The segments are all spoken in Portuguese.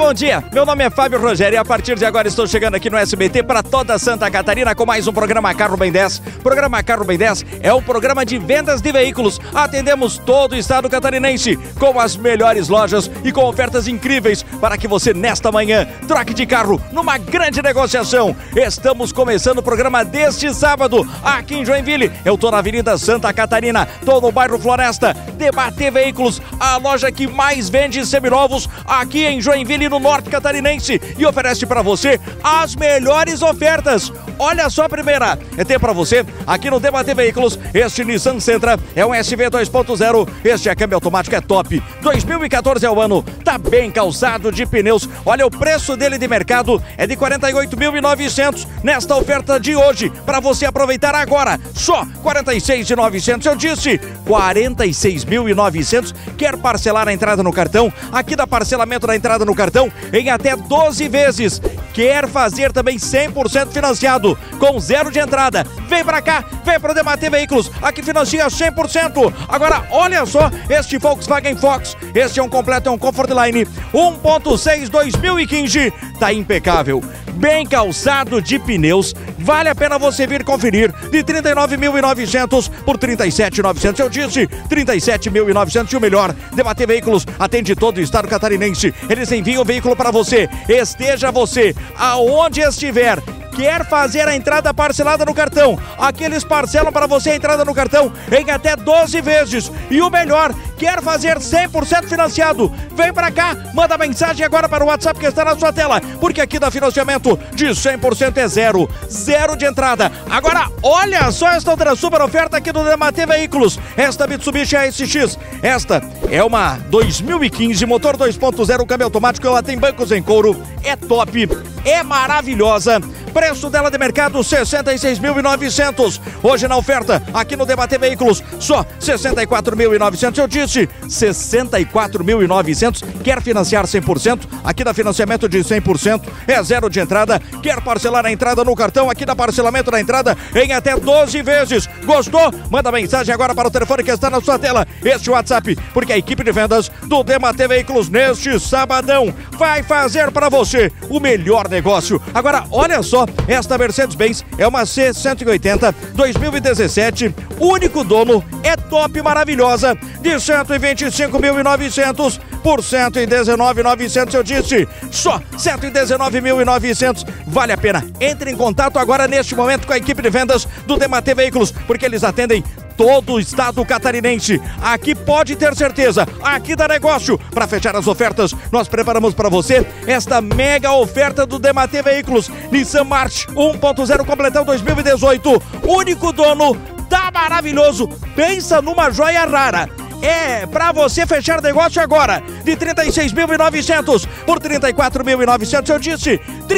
bom dia. Meu nome é Fábio Rogério e a partir de agora estou chegando aqui no SBT para toda Santa Catarina com mais um programa Carro Bem 10. Programa Carro Bem 10 é um programa de vendas de veículos. Atendemos todo o estado catarinense com as melhores lojas e com ofertas incríveis para que você nesta manhã troque de carro numa grande negociação. Estamos começando o programa deste sábado aqui em Joinville. Eu estou na Avenida Santa Catarina, estou no bairro Floresta. Debater Veículos, a loja que mais vende seminovos aqui em Joinville, no norte catarinense, e oferece para você as melhores ofertas. Olha só a primeira, tem para você aqui no Debater Veículos, este Nissan Sentra é um SV 2.0, este é câmbio automático, é top, 2014 é o ano, tá bem calçado de pneus. Olha, o preço dele de mercado é de 48.900 nesta oferta de hoje, para você aproveitar agora, só 46.900, eu disse 46.900. Quer parcelar a entrada no cartão? Aqui dá parcelamento da entrada no cartão em até 12 vezes. Quer fazer também 100% financiado, com zero de entrada? Vem pra cá, vem pro Debater Veículos, aqui financia 100%. Agora, olha só, este Volkswagen Fox, este é um completo, é um Comfortline 1.6 2015, tá impecável, bem calçado de pneus, vale a pena você vir conferir, de 39.900 por 37.900, eu disse 37.900, e o melhor, Debater Veículos atende todo o estado catarinense, eles enviam o veículo para você, esteja você aonde estiver. Quer fazer a entrada parcelada no cartão? Aqui eles parcelam para você a entrada no cartão em até 12 vezes. E o melhor, quer fazer 100% financiado? Vem para cá, manda mensagem agora para o WhatsApp que está na sua tela, porque aqui dá financiamento de 100% é zero de entrada. Agora, olha só esta outra super oferta aqui do Debater Veículos. Esta Mitsubishi ASX, esta é uma 2015, motor 2.0, câmbio automático, ela tem bancos em couro, é top, é maravilhosa. Preço dela de mercado, 66.900. Hoje na oferta, aqui no Debater Veículos, só 64.900. Eu disse 64.900. Quer financiar 100%? Aqui dá financiamento de 100%. É zero de entrada. Quer parcelar a entrada no cartão? Aqui dá parcelamento da entrada em até 12 vezes. Gostou? Manda mensagem agora para o telefone que está na sua tela. Este WhatsApp, porque a equipe de vendas do Debater Veículos neste sabadão vai fazer para você o melhor negócio. Agora, olha só, esta Mercedes-Benz é uma C180 2017, único dono, é top, maravilhosa, de 125.900 por 119.900, eu disse, só 119.900, vale a pena. Entre em contato agora neste momento com a equipe de vendas do Debater Veículos, porque eles atendem todo o estado catarinense. Aqui pode ter certeza, aqui dá negócio. Para fechar as ofertas, nós preparamos para você esta mega oferta do Debater Veículos. Nissan March 1.0 completão 2018, único dono, tá maravilhoso. Pensa numa joia rara. É pra você fechar negócio agora, de 36.900 por 34.900, eu disse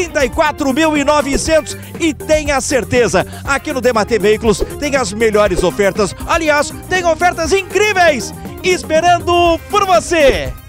34.900, e tenha certeza, aqui no Debater Veículos tem as melhores ofertas, aliás, tem ofertas incríveis esperando por você.